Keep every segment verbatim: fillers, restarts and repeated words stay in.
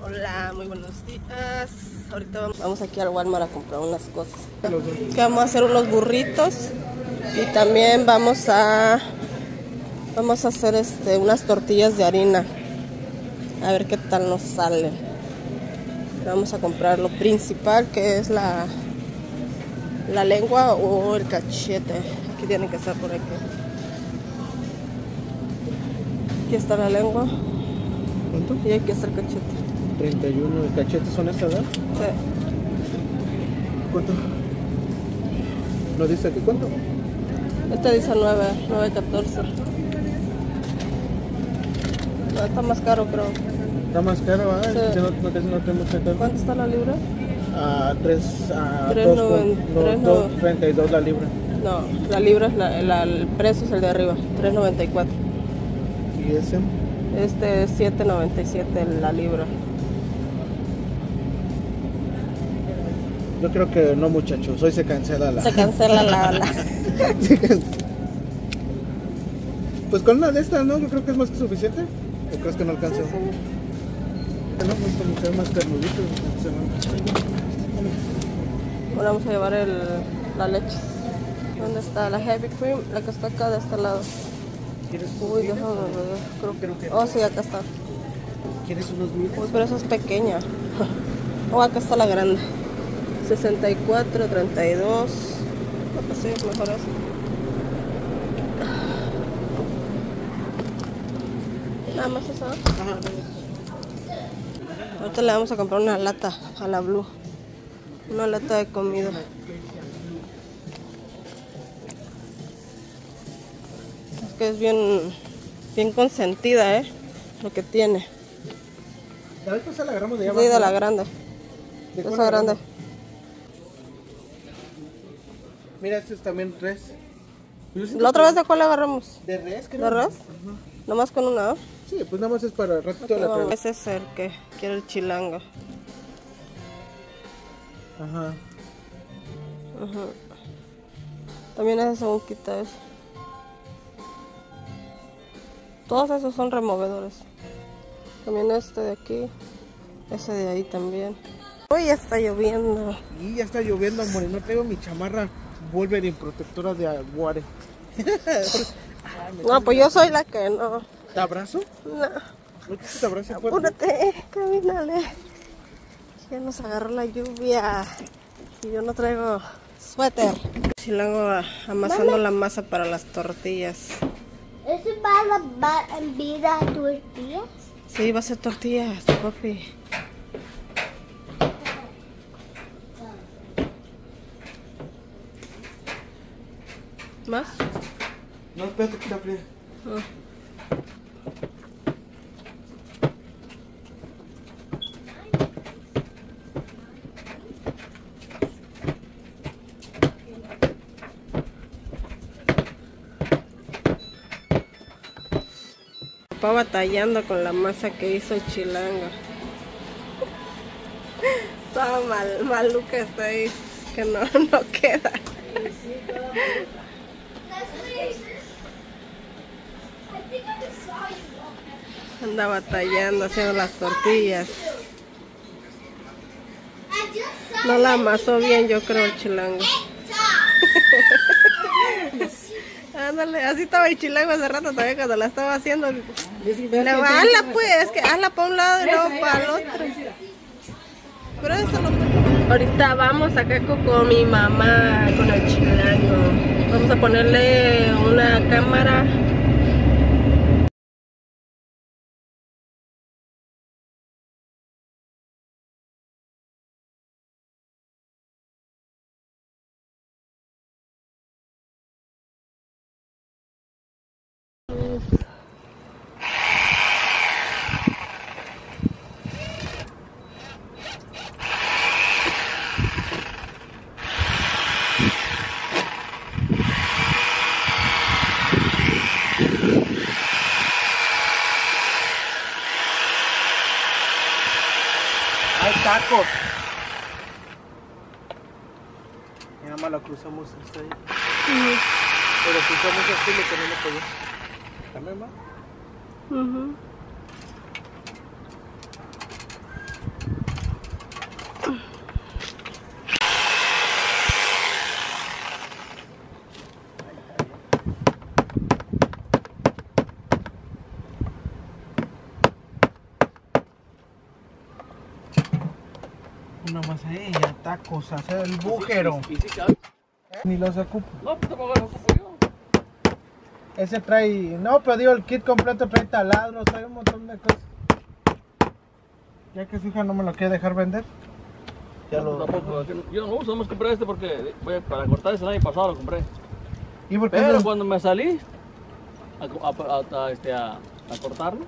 Hola, muy buenos días. Ahorita vamos aquí al Walmart a comprar unas cosas. Que vamos a hacer unos burritos y también vamos a vamos a hacer este unas tortillas de harina. A ver qué tal nos sale. Vamos a comprar lo principal, que es la la lengua o el cachete. Aquí tiene que estar por aquí. Aquí está la lengua. ¿Cuánto? Y aquí está el cachete. treinta y uno. ¿El cachete son estas, verdad? Sí. ¿Cuánto? ¿No dice aquí cuánto? Este dice nueve, nueve catorce. No, está más caro, creo. Está más caro, ¿ah? Sí. Yo no, no, no, no tengo mucha carne. ¿Cuánto está la libra? A tres, a Tres dos, noven- no, tres dos, noven- treinta y dos la libra. No, la libra es la, la- el precio es el de arriba, tres noventa y cuatro. ¿Y ese? Este es siete noventa y siete la libra. Yo creo que no, muchachos. Hoy se cancela la... Se cancela la... la... Se can- Pues con una de estas, ¿no? Yo creo que es más que suficiente. ¿O crees que no alcanza? Sí, sí. No, pues como que más carnuditos. Ahora vamos a llevar el, la leche. ¿Dónde está? La heavy cream, la que está acá de este lado. ¿Quieres Uy, déjame ver. Creo Creo que... que- Oh, sí, acá está. ¿Quieres unos miles? Uy, pero esa es pequeña. Oh, acá está la grande. sesenta y cuatro, treinta y dos. No, pues sí, mejor eso. Nada más eso. Ajá. Ahorita le vamos a comprar una lata a la Blue. Una lata de comida. Es que es bien, bien consentida, ¿eh? Lo que tiene. La vez pasada la agarramos de allá Sí, de abajo, la ¿no? grande. ¿De Esa cuál la grande. agarramos? Mira, este es también res. Yo siento ¿La otra que- vez de cuál la agarramos? ¿De res, creo? ¿De res? Ajá. Nomás con una, ¿no? Sí, pues nada más es para ratito Ok, la vamos. prueba. Ese es el que quiere el chilango. Ajá. Ajá. También ese según quita eso. Todos esos son removedores. También este de aquí. Ese de ahí también. Uy, ya está lloviendo. Y ya está lloviendo, amor. Y no traigo mi chamarra Wolverine protectora de aguare. No, pues yo soy la que no. ¿Te abrazo? No. ¿No quieres que te abrace fuerte? Apúrate, camínale. Ya nos agarró la lluvia. Y yo no traigo suéter. Chilango amasando la masa para las tortillas. ¿Eso va a vida tortillas? Sí, va a ser tortillas, papi. ¿Más? No, espérate que está fría. Ah. Papá batallando con la masa que hizo el chilango. Toda mal, maluca está ahí, que no, no queda. Anda batallando haciendo las tortillas. No la amasó bien, yo creo, el chilango. Ándale, así estaba el chilango hace rato también cuando la estaba haciendo. Le digo, hazla pues, que hazla para un lado y luego para el otro. Pero eso no. Ahorita vamos acá con mi mamá, con el chilango. Vamos a ponerle una cámara. ¡Hay tacos! Mi mamá la cruzamos hasta ahí. Uh-huh. Pero cruzamos así lo que no le podía. ¿También va? Uh-huh. Una masilla, tacos, hacer el bújero. ¿Y si cabe? Ni los ocupo. No, pues tampoco lo ocupo yo. Ese trae, no, pero digo, el kit completo trae taladros, trae un montón de cosas. Ya que su hija no me lo quiere dejar vender. Ya No, lo... tampoco, yo no lo uso, nomás compré este porque voy a- para cortar ese el año pasado lo compré. ¿Y por qué? Pero se- cuando me salí a, a- a- a- este, a- a cortarlo,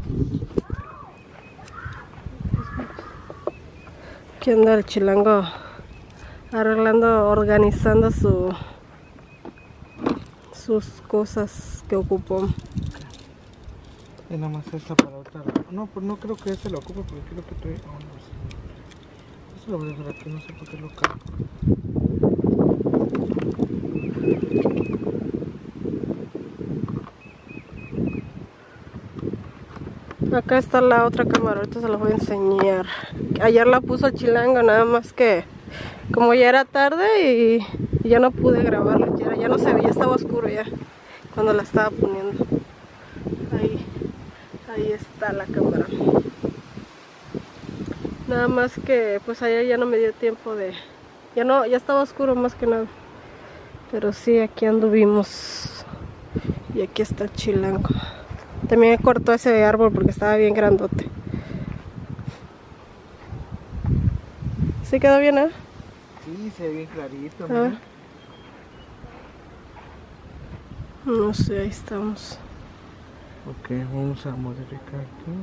Aquí anda el chilango arreglando, organizando su sus cosas que ocupó. Y nada más esta para otra. No, pues no creo que este lo ocupe porque creo que trae. Oh, no sé. Eso lo voy a dejar aquí, no sé por qué lo cargo. Acá está la otra cámara, ahorita se la voy a enseñar. Ayer la puso el chilango, nada más que como ya era tarde y, y ya no pude grabarlo, ya, ya no se veía, estaba oscuro ya cuando la estaba poniendo. Ahí, ahí está la cámara. Nada más que pues ayer ya no me dio tiempo de, ya no, ya estaba oscuro más que nada. Pero sí, aquí anduvimos y aquí está el chilango. También cortó ese árbol porque estaba bien grandote. ¿Sí quedó bien, eh? Sí, se ve bien clarito. A ver. mira. No sé, ahí estamos. Ok, vamos a modificar aquí.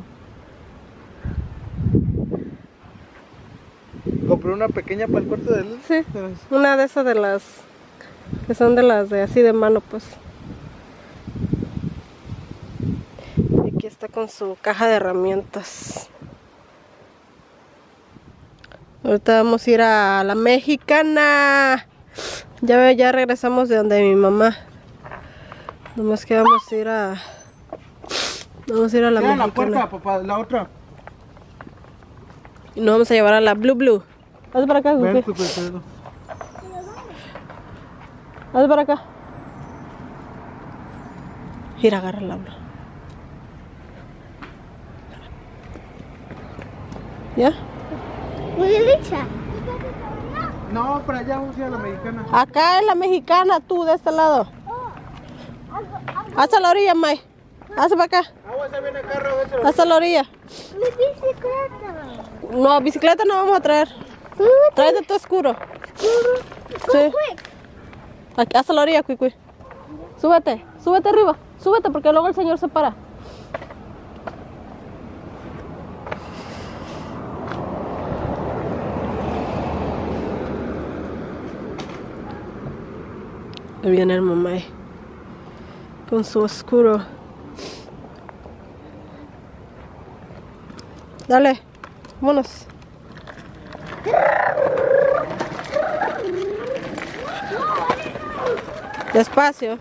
Compré una pequeña para el cuarto de luz. Sí, una de esas de las que son de las de así de mano, pues. Y aquí está con su caja de herramientas. Ahorita vamos a ir a la Mexicana. Ya ve, ya regresamos de donde mi mamá. Nomás que vamos a ir a vamos a ir a la Mira la Mexicana. puerta, papá, la otra. Y nos vamos a llevar a la Blue Blue. Haz para acá, Ven, Gufi. tu pedo. Haz para acá. Ir a agarrar la Blue. ¿Ya? Muy derecha. No, para allá vamos a ir a la Mexicana. Acá es la Mexicana, tú, de este lado. Hasta la orilla, May. Hasta para acá. Agua, se viene el carro, véselo. Hasta la orilla. Mi bicicleta. No, bicicleta no vamos a traer. Tráete tu oscuro. Sí. Aquí, hasta la orilla, Cuicui. Súbete, súbete arriba. Súbete porque luego el señor se para. Ahí viene el mamá ahí, con su oscuro. Dale, vámonos. Despacio.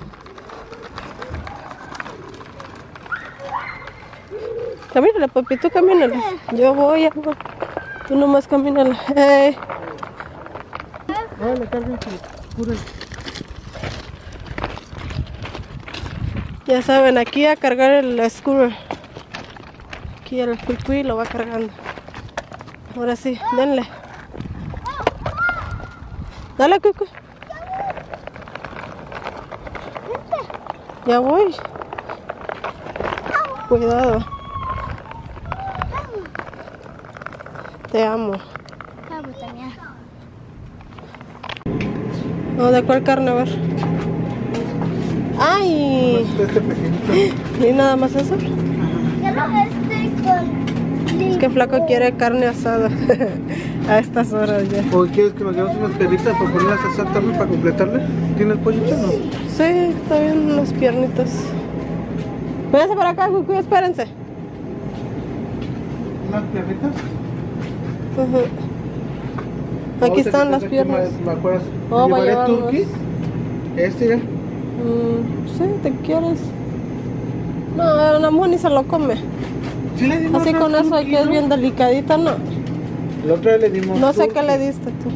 Camínale, papi, tú camínale. Yo voy, amor. Tú nomás camínale. Hey. Dale, carga, pura. Ya saben, aquí a cargar el scooter. Aquí el cuicui lo va cargando. Ahora sí, denle. Dale, cuicui. Ya voy. Cuidado. Te amo. Vamos también. No, ¿de cuál carne? A ver. ¡Ay! Este pequeñito. ¿Y nada más eso? Quiero este con... Es que Flaco quiere carne asada. A estas horas ya. ¿O quieres que nos llevemos unas perritas para ponerlas a asar también para completarle? ¿Tienes pollito o no? Sí, está bien, unas piernitas. Véanse para acá, Cucu, espérense. ¿Unas piernitas? Ujú. Aquí están las piernas. ¿Me acuerdas? Oh, va a ¿Llevaré llevarnos. turkey? Este ya. Mm, sí, te quieres. No, la mujer ni se lo come. Sí le dimos Así una con eso, turkey, que es ¿no? bien delicadita, no. La otra vez le dimos No sé turkey. qué le diste tú.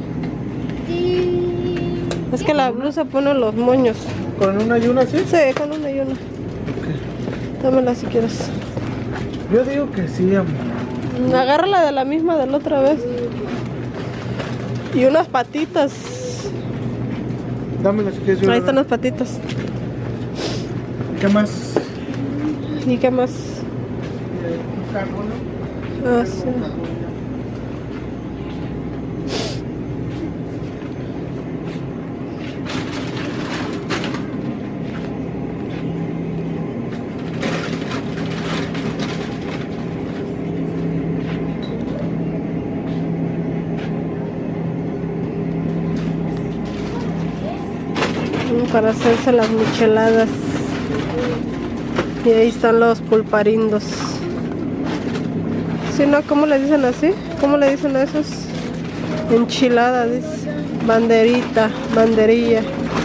Sí. Es que la blusa pone los moños. ¿Con una y una sí? Sí, con una y una. Dámela si quieres. Yo digo que sí, amor. Agárrala de la misma de la otra vez. Y unas patitas. Dámelas si quieres. Ahí están las patitas. ¿Qué más? ¿Y qué más? Un carbón. Ah, sí. Para hacerse las micheladas. Y ahí están los pulparindos. Si no, ¿cómo le dicen así? ¿Cómo le dicen a esos? Enchilada, dice. Banderita, banderilla.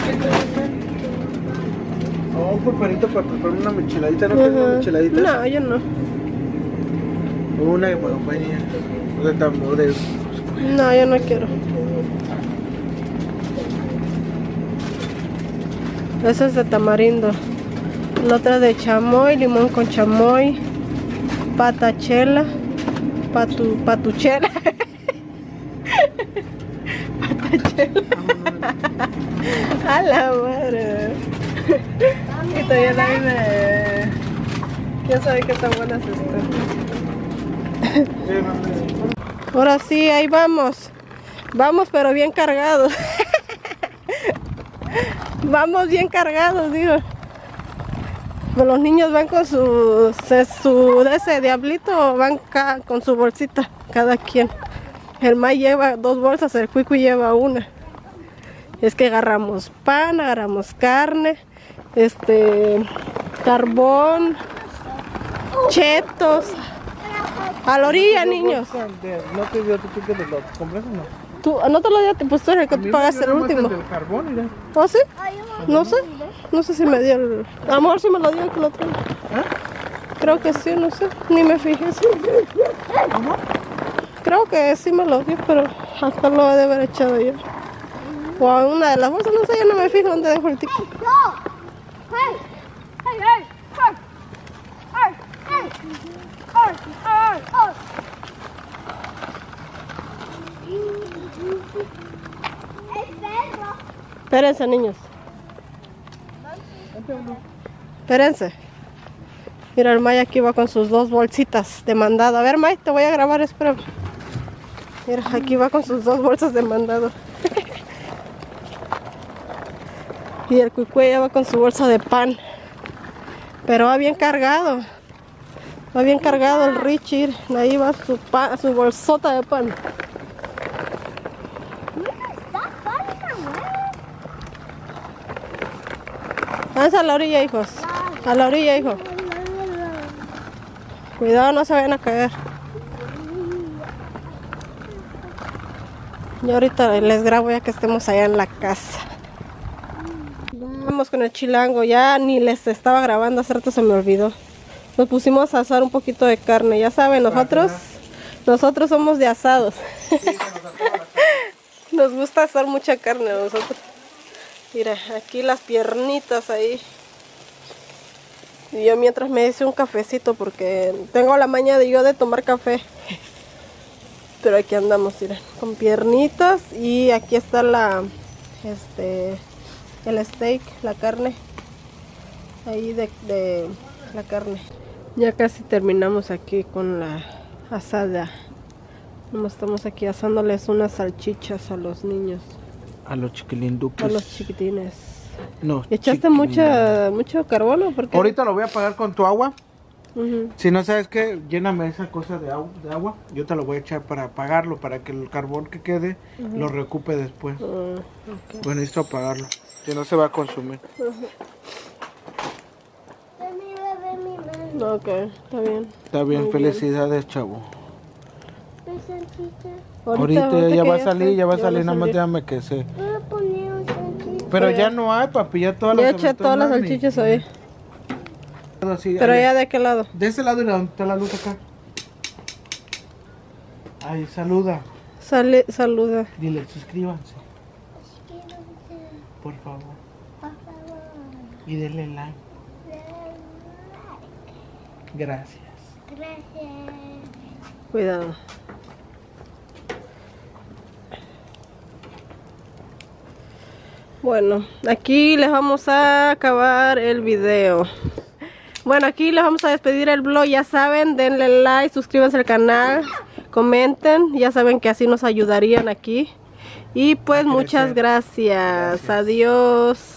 Oh, un pulparito para preparar una micheladita. ¿No quieres una micheladita? No, yo no. Una de compañía. De tambores. No, yo no quiero. Esa es de tamarindo. La otra de chamoy, limón con chamoy, patachela, patu, patuchela. Patachela. A la madre. Y todavía la de... ¿Quién sabe qué tan buenas están? Ahora sí, ahí vamos. Vamos, pero bien cargados. Vamos bien cargados, digo. Pero los niños van con su, su de ese diablito, van ca, con su bolsita, cada quien. El May lleva dos bolsas, el Cuicu lleva una. Es que agarramos pan, agarramos carne, este, carbón, chetos. A la orilla, niños. ¿No te dio tu ticket de los compras o no? ¿Tú, no te lo dio? Pues tú eres el que tú pagaste el último. El carbón, mira. ¿Oh, sí? No sé. No sé si me dio el... A lo mejor sí me lo dio que lo otro. ¿Eh? Creo que sí, no sé. Ni me fijé. Sí. Creo que sí me lo dio, pero hasta lo he de haber echado yo. O a una de las bolsas, no sé, yo no me fijo dónde dejo el ticket. Espérense, niños. Espérense. Mira, el May aquí va con sus dos bolsitas de mandado. A ver, May, te voy a grabar, espera. Mira, aquí va con sus dos bolsas de mandado. Y el Cuicue ya va con su bolsa de pan. Pero va bien cargado. Va bien cargado el Richie. Ahí va su, pan, su bolsota de pan. Vamos a la orilla, hijos. A la orilla, hijo. Cuidado, no se vayan a caer. Y ahorita les grabo ya que estemos allá en la casa. Vamos con el chilango. Ya ni les estaba grabando, hace rato se me olvidó. Nos pusimos a asar un poquito de carne. Ya saben, nosotros, nosotros somos de asados. Nos gusta asar mucha carne a nosotros. Mira, aquí las piernitas ahí. Y yo mientras me hice un cafecito porque tengo la maña de yo de tomar café. Pero aquí andamos, mira, con piernitas. Y aquí está la, este, el steak, la carne. Ahí de, de la carne. Ya casi terminamos aquí con la asada. Como estamos aquí asándoles unas salchichas a los niños. A los chiquilinduques. A los chiquitines. No. ¿Echaste mucha, mucho carbono? Porque... Ahorita lo voy a pagar con tu agua. Uh-huh. Si no sabes qué, lléname esa cosa de, agua, de agua. Yo te lo voy a echar para apagarlo, para que el carbón que quede uh-huh. lo recupe después. Uh, okay. Bueno, necesito apagarlo. Si no se va a consumir. Uh-huh. Ok, está bien. Está bien, muy felicidades, bien. Chavo. Ahorita, ahorita, ahorita ya va a salir, ya va a salir, nada más déjame que se. Pero ya no hay, papi, ya todas ya las eché todas las salchichas ahí. Así, pero ahí. Ya de qué lado? De ese lado y donde está la luz acá. Ay, saluda. Sale, saluda. Dile, suscríbanse. Por favor. Por favor. Y denle like. Gracias. Gracias. Cuidado. Bueno, aquí les vamos a acabar el video. Bueno, aquí les vamos a despedir el vlog. Ya saben, denle like, suscríbanse al canal, comenten. Ya saben que así nos ayudarían aquí. Y pues muchas gracias. Gracias. Adiós.